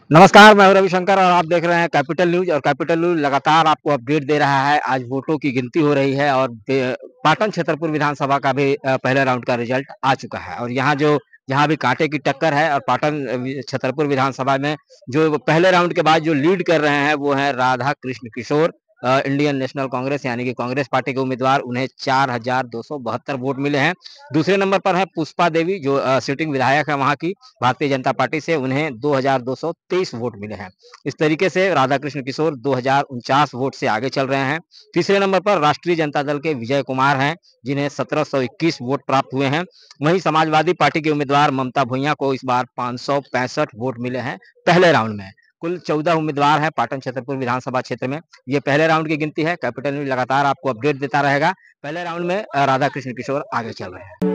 नमस्कार, मैं हूं रविशंकर और आप देख रहे हैं कैपिटल न्यूज़ और कैपिटल न्यूज़ लगातार आपको अपडेट दे रहा है। आज वोटों की गिनती हो रही है और पाटन छतरपुर विधानसभा का भी पहले राउंड का रिजल्ट आ चुका है और जहाँ भी कांटे की टक्कर है और पाटन छतरपुर विधानसभा में जो पहले राउंड के बाद जो लीड कर रहे हैं वो हैं Radha Krishna Kishore. Indian National Congress यानी कि कांग्रेस पार्टी के उम्मीदवार, उन्हें 4,272 वोट मिले हैं। दूसरे नंबर पर है पुष्पा देवी जो सिटिंग विधायक है वहाँ की भारतीय जनता पार्टी से, उन्हें 2223 वोट मिले हैं। इस तरीके से राधाकृष्ण किशोर 2049 वोट से आगे चल रहे हैं। तीसरे नंबर पर राष्ट्रीय जनता दल के विजय कुमार हैं, जिन्हें 1721 वोट प्राप्त हुए हैं। वहीं समाजवादी पार्टी के उम्मीदवार ममता भुइयां को इस बार 565 वोट मिले हैं पहले राउंड में। कुल 14 उम्मीदवार हैं पाटन छतरपुर विधानसभा क्षेत्र में। ये पहले राउंड की गिनती है। कैपिटल न्यूज लगातार आपको अपडेट देता रहेगा। पहले राउंड में राधाकृष्ण किशोर आगे चल रहे हैं।